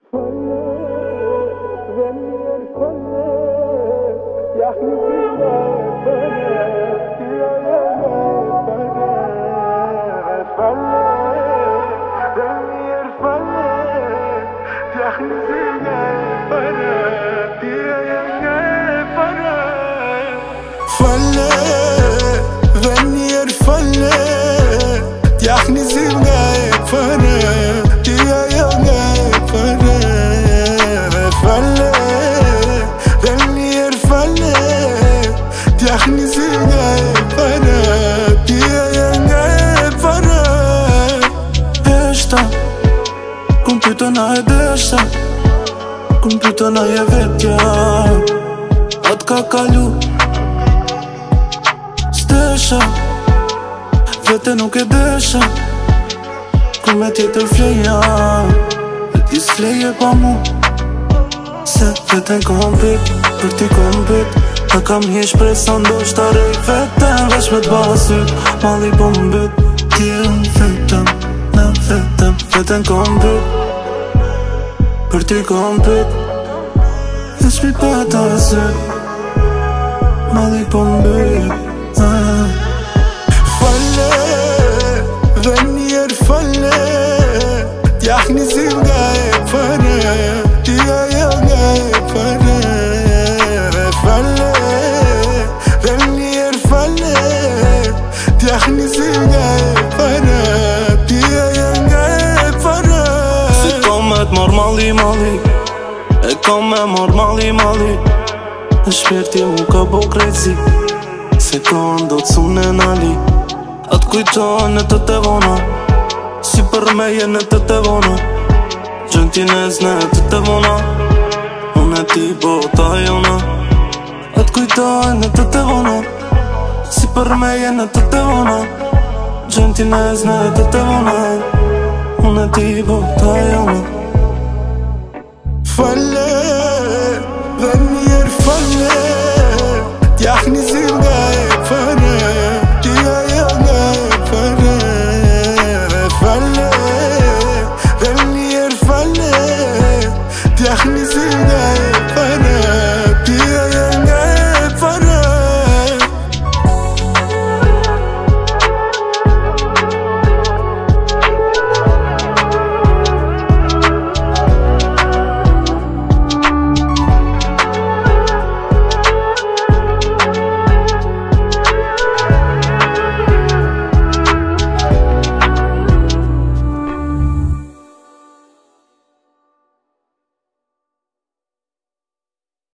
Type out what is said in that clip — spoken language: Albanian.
Kompyutona e deshta, kompyutona e vetja. Atë ka kalu s'desha, vete nuk e desha. Ku me tjetër fleja, e ti s'leje pa mu. Se veten kom pit, për ti kom pit. Ta kam hi shpresa ndoshta rej veten, veç me t'basyt, malli po mbyt. Ti e në vetëm, në vetëm, veten kom pit, për ti kom pit. Veç mi pa t'asyt, malli po mbyt. Falle, dhe njerë falle, t'jah një zim nga e pare, t'ja ja nga e pare. Falle, dhe njerë falle, t'jah një zim nga e pare, t'ja ja nga e pare. Si kom me t'mor malli malli, e kom me mor malli malli. Në shpirti mu ka bo krejtësi, se kon do t'sun e nali. Atë kujtojnë e të te vona, si për me jenë e të te vona. Gjën ti nezne e të te vona, unë e ti bota jona. Atë kujtojnë e të te vona, si për me jenë e të te vona. Gjën ti nezne e të te vona, unë e ti bota jona. Falle, dhe njerë falle, t'jah një zim nga e pare, t'ja ja nga e pare. Falle, dhe njerë falle, t'jah një zim